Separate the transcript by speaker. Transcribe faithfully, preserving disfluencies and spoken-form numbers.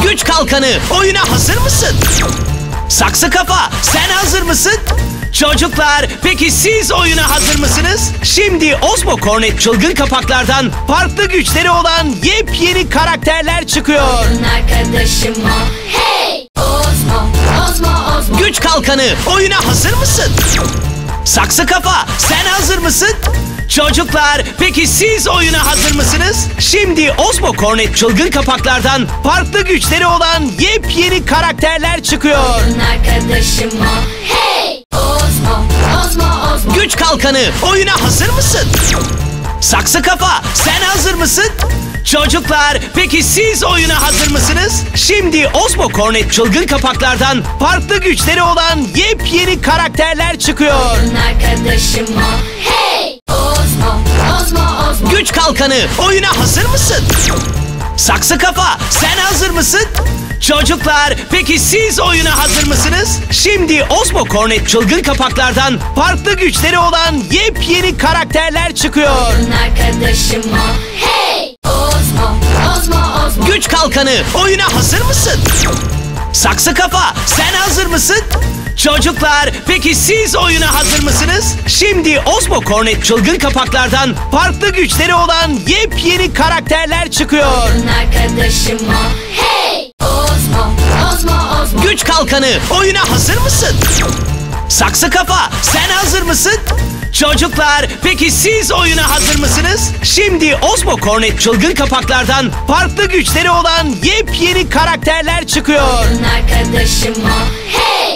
Speaker 1: Güç kalkanı, oyuna hazır mısın? Saksı kafa, sen hazır mısın? Çocuklar, peki siz oyuna hazır mısınız? Şimdi Ozmo Cornet çılgın kapaklardan farklı güçleri olan yepyeni karakterler çıkıyor.
Speaker 2: Oyun arkadaşım o. Hey! Ozmo, Ozmo, Ozmo.
Speaker 1: Güç kalkanı, oyuna hazır mısın? Saksı kafa, sen hazır mısın? Çocuklar, peki siz oyuna hazır mısınız? Şimdi Ozmo Cornet çılgın kapaklardan farklı güçleri olan yepyeni karakterler çıkıyor.
Speaker 2: Oyun arkadaşım o. Hey! Ozmo, Ozmo, Ozmo.
Speaker 1: Güç kalkanı, oyuna hazır mısın? Saksı kafa, sen hazır mısın? Çocuklar, peki siz oyuna hazır mısınız? Şimdi Ozmo Cornet çılgın kapaklardan farklı güçleri olan yepyeni karakterler çıkıyor.
Speaker 2: Oyun arkadaşım o. Hey! Ozmo, Ozmo, Ozmo.
Speaker 1: Güç kalkanı, oyuna hazır mısın? Saksı kafa, sen hazır mısın? Çocuklar, peki siz oyuna hazır mısınız? Şimdi Ozmo Cornet çılgın kapaklardan farklı güçleri olan yepyeni karakterler çıkıyor.
Speaker 2: Oyun arkadaşım o. Hey! Ozmo, Ozmo, Ozmo.
Speaker 1: Güç kalkanı, oyuna hazır mısın? Saksı kafa, sen hazır mısın? Çocuklar, peki siz oyuna hazır mısınız? Şimdi Ozmo Cornet çılgın kapaklardan farklı güçleri olan yepyeni karakterler çıkıyor.
Speaker 2: Oyun arkadaşım o. Hey! Ozmo, Ozmo, Ozmo.
Speaker 1: Güç kalkanı, oyuna hazır mısın? Saksı kafa, sen hazır mısın? Çocuklar, peki siz oyuna hazır mısınız? Şimdi Ozmo Cornet çılgın kapaklardan farklı güçleri olan yepyeni karakterler çıkıyor.
Speaker 2: Oyun arkadaşım o. Hey!